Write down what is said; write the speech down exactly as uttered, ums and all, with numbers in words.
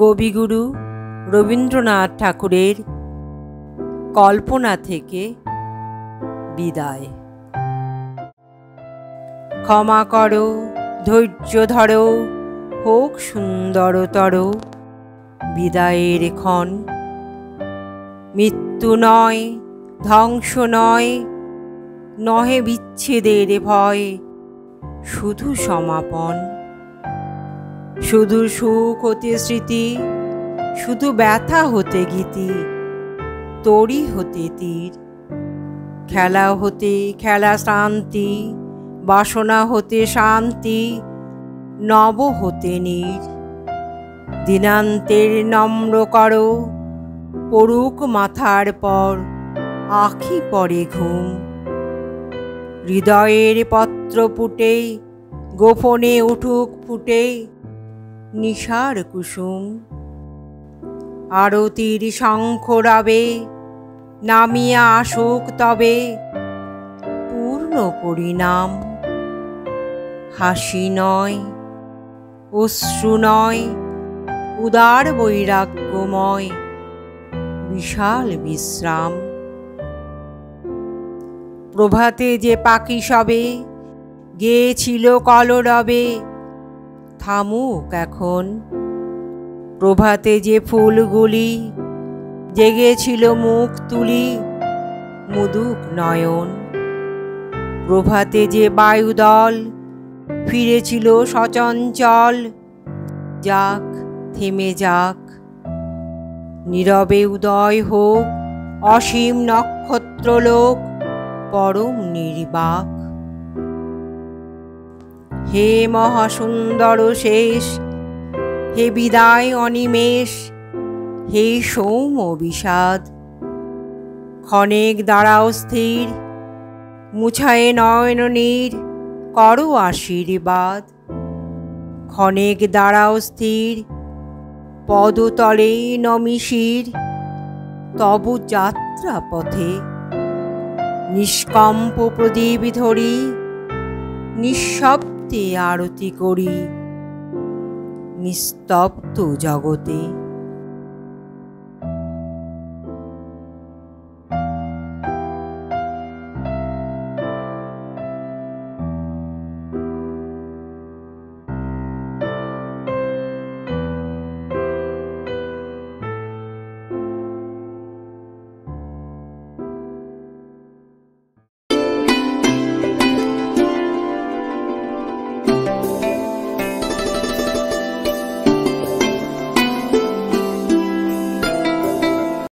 কবিগুরু রবীন্দ্রনাথ ঠাকুরের কল্পনা থেকে বিদায়। ক্ষমা করো, ধৈর্য ধরো, হোক সুন্দরতর বিদায়ের ক্ষণ। মৃত্যু নয়, ধ্বংস নয়, নহে বিচ্ছেদের ভয়, শুধু সমাপন। শুধু সুখ হতে স্মৃতি, শুধু ব্যথা হতে গীতি, তরি হতে তীর। খেলা হতে খেলা শান্তি, বাসনা হতে শান্তি, নব হতে নীর। দিনান্তের নম্র করো, পড়ুক মাথার পর আঁখি পরে ঘুম। হৃদয়ের পত্র পুটে গোপনে উঠুক ফুটে নিশার কুসুম। আরতির শঙ্খ রবে নামিয়া আসুক তবে পূর্ণ পরিণাম। হাসি নয়, অশ্রু নয়, উদার বৈরাগ্যময় বিশাল বিশ্রাম। প্রভাতে যে পাখি সবে গেয়েছিল কলরবে, থামুক এখন। প্রভাতে যে ফুলগুলি জেগেছিল মুখ তুলি, মুদুক নয়ন। প্রভাতে যে বায়ুদল ফিরেছিল সচঞ্চল, যাক থেমে যাক। নীরবে উদয় হোক অসীম নক্ষত্রলোক, পরম নির্বাক। হে মহাসুন্দর শেষ, হে বিদায় অনিমেষ, হে সৌম্য বিষাদ। ক্ষণেক দাঁড়াও স্থির, মুছায়ে নয়ন নীর, করো আশীর্বাদ। ক্ষণেক দাঁড়াও স্থির, পদতলে নমি শির, তব যাত্রা পথে। নিষ্কম্প প্রদীপ ধরি, নিঃশব্দে আরতি করি নিস্তব্ধ জগতে।